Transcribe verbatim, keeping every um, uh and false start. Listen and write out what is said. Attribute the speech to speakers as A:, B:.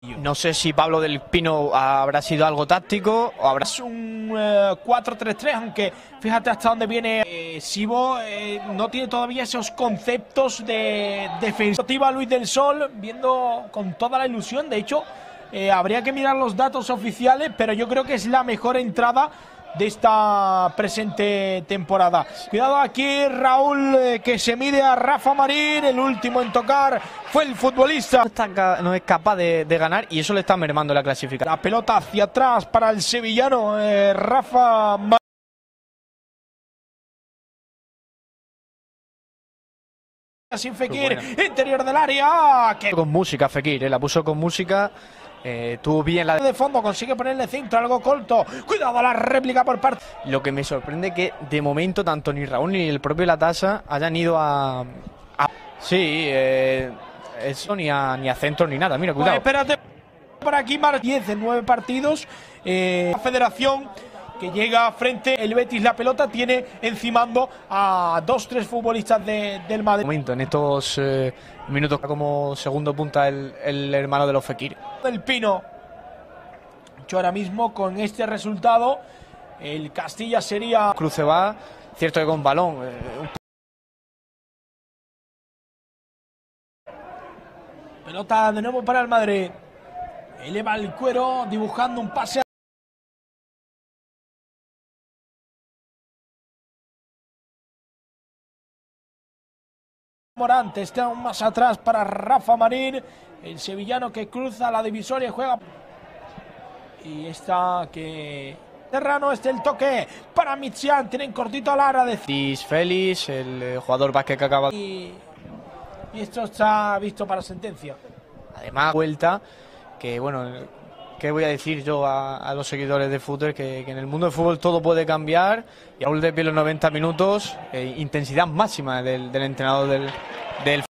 A: No sé si Pablo del Pino habrá sido algo táctico o habrá...
B: Es un eh, cuatro tres tres, aunque fíjate hasta dónde viene eh, Sibo, eh, no tiene todavía esos conceptos de defensiva. Luis del Sol, viendo con toda la ilusión, de hecho, eh, habría que mirar los datos oficiales, pero yo creo que es la mejor entrada de esta presente temporada. Cuidado aquí Raúl, eh, que se mide a Rafa Marín, el último en tocar fue el futbolista.
A: No, está, no es capaz de, de ganar y eso le está mermando la clasificación.
B: La pelota hacia atrás para el sevillano eh, Rafa Marín. Sin Fekir, interior del área. Que...
A: Con música Fekir, eh, la puso con música. Eh, tuvo bien la
B: de fondo, consigue ponerle centro, algo corto. Cuidado a la réplica por parte.
A: Lo que me sorprende que de momento tanto ni Raúl ni el propio Latasa hayan ido a, a sí, eh, eso ni a ni a centro ni nada. Mira, cuidado.
B: Pues espérate, por aquí más diez en nueve partidos. Eh, la Federación que llega frente el Betis, la pelota tiene encimando a dos tres futbolistas de, del Madrid.
A: Momento en estos eh, minutos como segundo punta el, el hermano de los Fekir.
B: Del Pino. Yo ahora mismo con este resultado el Castilla sería...
A: Cruce va, cierto que con balón. Eh,
B: Pelota de nuevo para el Madrid. Eleva el cuero dibujando un pase. Morante está aún más atrás para Rafa Marín, el sevillano que cruza la divisoria y juega. Y está que... Terrano, este el toque para Michian, tienen cortito a Lara de...
A: Dis Félix, el eh, jugador básquet que acaba...
B: Y, y esto está visto para sentencia.
A: Además, vuelta, que bueno, ¿qué voy a decir yo a, a los seguidores de fútbol? Que, que en el mundo del fútbol todo puede cambiar. Y Raúl de pie los noventa minutos, eh, intensidad máxima del, del entrenador del, del